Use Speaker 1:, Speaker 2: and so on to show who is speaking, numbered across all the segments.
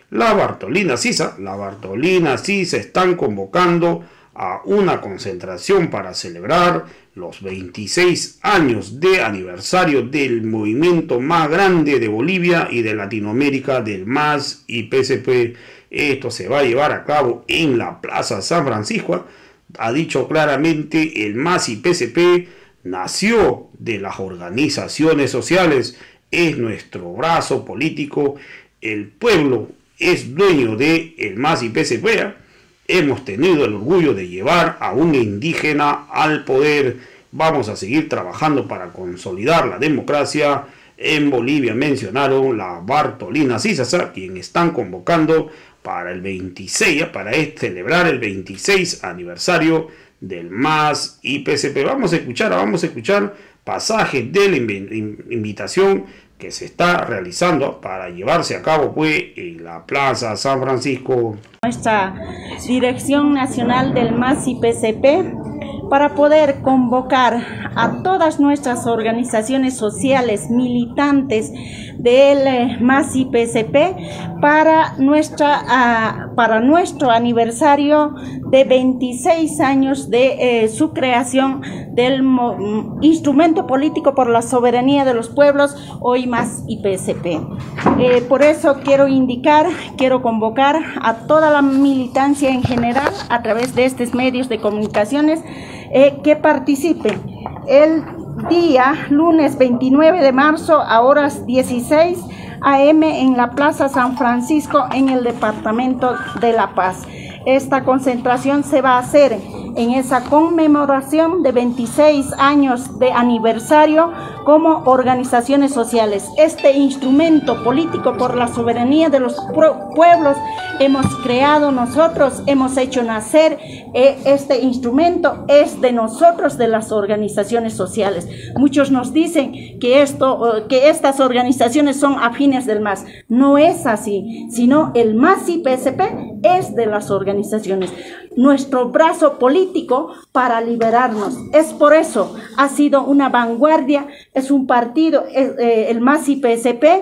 Speaker 1: la Bartolina Sisa están convocando a una concentración para celebrar los 26 años de aniversario del movimiento más grande de Bolivia y de Latinoamérica, del MAS y PSP. Esto se va a llevar a cabo en la Plaza San Francisco. Ha dicho claramente, el MAS y PSP nació de las organizaciones sociales, es nuestro brazo político, el pueblo es dueño de el MAS y PSP. Hemos tenido el orgullo de llevar a un indígena al poder. Vamos a seguir trabajando para consolidar la democracia en Bolivia. Mencionaron la Bartolina Sisa, quien están convocando para el 26, para celebrar el 26 aniversario del MAS y PSP. Vamos a escuchar pasajes de la invitación que se está realizando para llevarse a cabo en la Plaza San Francisco.
Speaker 2: Nuestra Dirección Nacional del MAS y PSP, para poder convocar a todas nuestras organizaciones sociales militantes del MAS y PSP para nuestro aniversario de 26 años de su creación del instrumento político por la soberanía de los pueblos, hoy MAS y PSP. Por eso quiero convocar a toda la militancia en general a través de estos medios de comunicaciones que participen el día lunes 29 de marzo a horas 16 a.m. en la Plaza San Francisco en el departamento de La Paz. Esta concentración se va a hacer en esa conmemoración de 26 años de aniversario como organizaciones sociales. Este instrumento político por la soberanía de los pueblos hemos creado nosotros, hemos hecho nacer. Este instrumento es de nosotros, de las organizaciones sociales. Muchos nos dicen que estas organizaciones son afines del MAS. No es así, sino el MAS y PSP es de las organizaciones, nuestro brazo político para liberarnos. Es por eso, ha sido una vanguardia, es un partido, el MAS y PSP,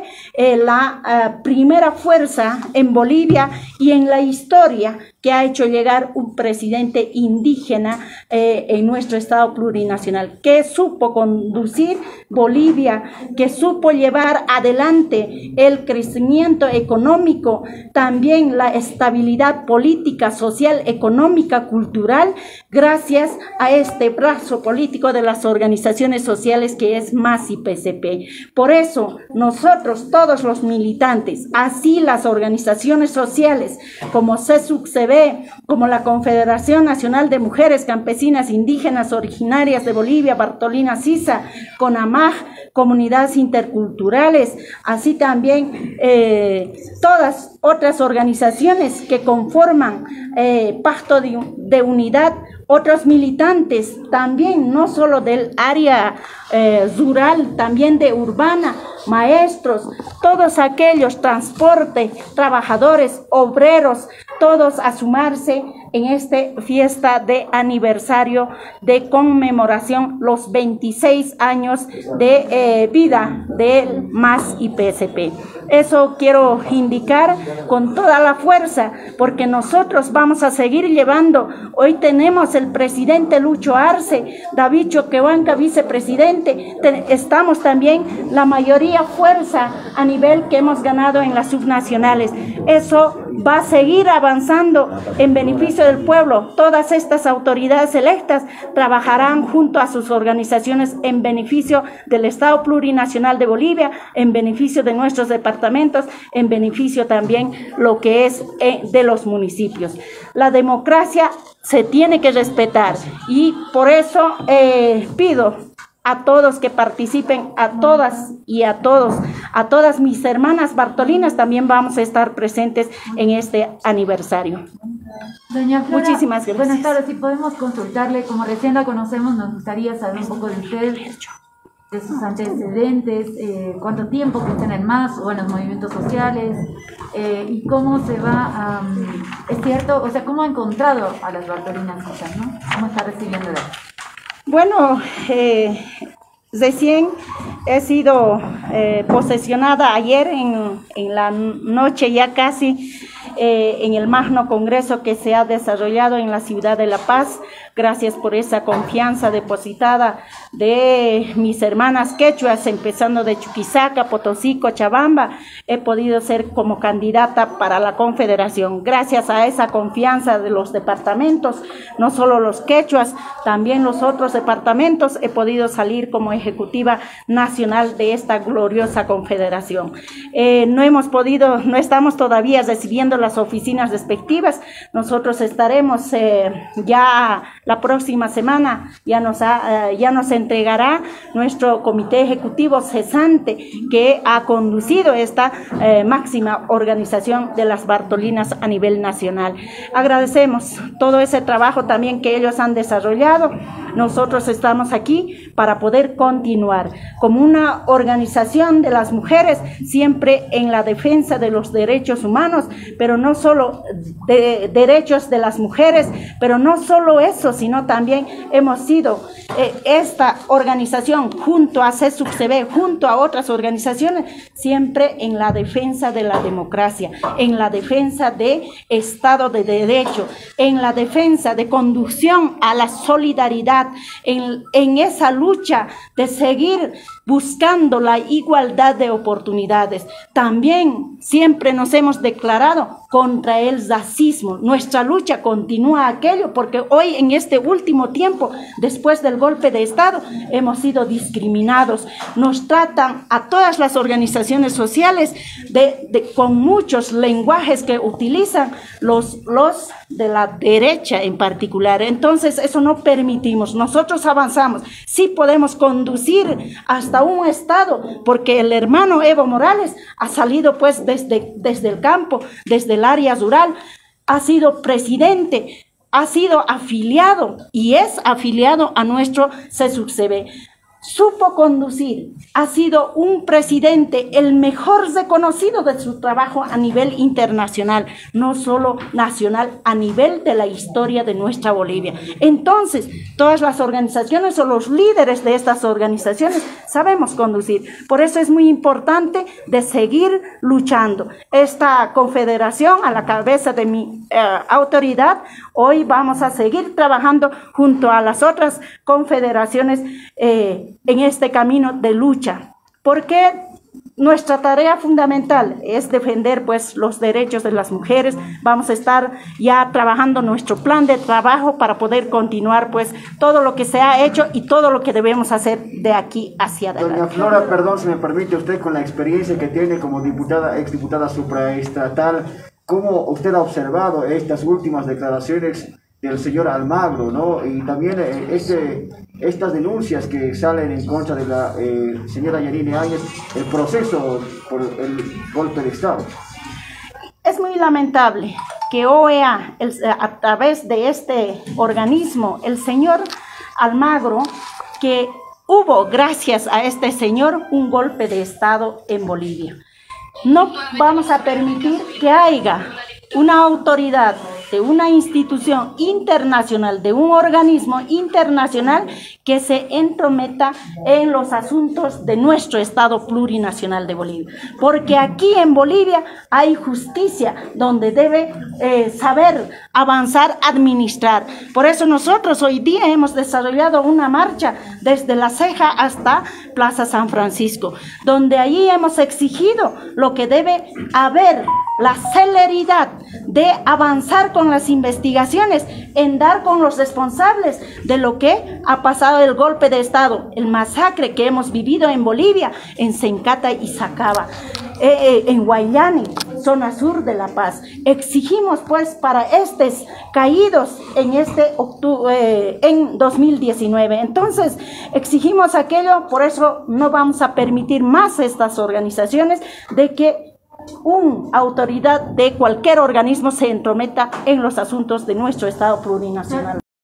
Speaker 2: la primera fuerza en Bolivia y en la historia que ha hecho llegar un presidente indígena en nuestro Estado plurinacional, que supo conducir Bolivia, que supo llevar adelante el crecimiento económico, también la estabilidad política, social, económica, cultural, gracias a este brazo político de las organizaciones sociales que es MAS y PSP. Por eso nosotros, todos los militantes, así las organizaciones sociales como CESUC-CB, como la Confederación Nacional de Mujeres Campesinas Indígenas Originarias de Bolivia, Bartolina Sisa, CONAMAG, comunidades interculturales, así también todas otras organizaciones que conforman Pacto de Unidad, otros militantes también, no solo del área rural, también de urbana, maestros, todos aquellos, transporte, trabajadores, obreros, todos a sumarse en esta fiesta de aniversario de conmemoración, los 26 años de vida del MAS y PSP. Eso quiero indicar con toda la fuerza, porque nosotros vamos a seguir llevando. Hoy tenemos el presidente Lucho Arce, David Choquehuanca, vicepresidente. Estamos también la mayoría fuerza a nivel que hemos ganado en las subnacionales. Eso va a seguir avanzando en beneficio del pueblo. Todas estas autoridades electas trabajarán junto a sus organizaciones en beneficio del Estado plurinacional de Bolivia, en beneficio de nuestros departamentos, en beneficio también lo que es de los municipios. La democracia se tiene que respetar y por eso pido a todos que participen, a todas y a todos, a todas mis hermanas bartolinas, también vamos a estar presentes en este aniversario.
Speaker 3: Doña Flora,
Speaker 2: muchísimas gracias.
Speaker 3: Buenas tardes, si podemos consultarle, como recién la conocemos, nos gustaría saber un poco de usted, de sus antecedentes, cuánto tiempo que está en el MAS o en los movimientos sociales, y cómo se va, es cierto, o sea, cómo ha encontrado a las bartolinas, ¿no? ¿Cómo está recibiendo?
Speaker 2: Bueno, recién he sido posesionada ayer en la noche ya casi en el magno congreso que se ha desarrollado en la ciudad de La Paz. Gracias por esa confianza depositada de mis hermanas quechuas, empezando de Chuquisaca, Potosí, Cochabamba. He podido ser como candidata para la confederación. Gracias a esa confianza de los departamentos, no solo los quechuas, también los otros departamentos, he podido salir como ejecutiva nacional de esta gloriosa confederación. No estamos todavía recibiendo las oficinas respectivas. Nosotros estaremos ya la próxima semana, ya nos entregará nuestro comité ejecutivo cesante que ha conducido esta máxima organización de las Bartolinas a nivel nacional. Agradecemos todo ese trabajo también que ellos han desarrollado. Nosotros estamos aquí para poder continuar como una organización de las mujeres, siempre en la defensa de los derechos humanos, pero no solo de derechos de las mujeres, pero no solo eso, sino también hemos sido esta organización junto a CESUCCB, junto a otras organizaciones, siempre en la defensa de la democracia, en la defensa de Estado de Derecho, en la defensa de conducción a la solidaridad, en esa lucha de seguir buscando la igualdad de oportunidades. También siempre nos hemos declarado contra el racismo. Nuestra lucha continúa aquello porque hoy en este último tiempo, después del golpe de Estado, hemos sido discriminados. Nos tratan a todas las organizaciones sociales con muchos lenguajes que utilizan los de la derecha en particular. Entonces eso no permitimos. Nosotros avanzamos. Sí podemos conducir hasta un estado, porque el hermano Evo Morales ha salido pues desde el campo, desde el área rural, ha sido presidente, ha sido afiliado y es afiliado a nuestro CESUCCB. Supo conducir, ha sido un presidente el mejor reconocido de su trabajo a nivel internacional, no solo nacional, a nivel de la historia de nuestra Bolivia. Entonces, todas las organizaciones o los líderes de estas organizaciones sabemos conducir. Por eso es muy importante de seguir luchando. Esta confederación, a la cabeza de mi autoridad, hoy vamos a seguir trabajando junto a las otras confederaciones en este camino de lucha, porque nuestra tarea fundamental es defender pues los derechos de las mujeres. Vamos a estar ya trabajando nuestro plan de trabajo para poder continuar pues todo lo que se ha hecho y todo lo que debemos hacer de aquí hacia adelante.
Speaker 4: Doña Flora, perdón, si me permite, usted con la experiencia que tiene como diputada, exdiputada supraestatal, ¿cómo usted ha observado estas últimas declaraciones del señor Almagro, ¿no? Y también estas denuncias que salen en contra de la señora Yanine Áñez, el proceso por el golpe de Estado?
Speaker 2: Es muy lamentable que OEA, a través de este organismo, el señor Almagro, que hubo, gracias a este señor, un golpe de Estado en Bolivia. No vamos a permitir que haya una autoridad de una institución internacional, de un organismo internacional que se entrometa en los asuntos de nuestro Estado plurinacional de Bolivia. Porque aquí en Bolivia hay justicia donde debe saber avanzar, administrar. Por eso nosotros hoy día hemos desarrollado una marcha desde La Ceja hasta Plaza San Francisco, donde allí hemos exigido lo que debe haber, la celeridad de avanzar con las investigaciones, en dar con los responsables de lo que ha pasado el golpe de Estado, el masacre que hemos vivido en Bolivia, en Sencata y Sacaba, en Guayani, zona sur de La Paz. Exigimos pues para estos caídos en en 2019. Entonces exigimos aquello, por eso no vamos a permitir más estas organizaciones de que una autoridad de cualquier organismo se entrometa en los asuntos de nuestro Estado plurinacional.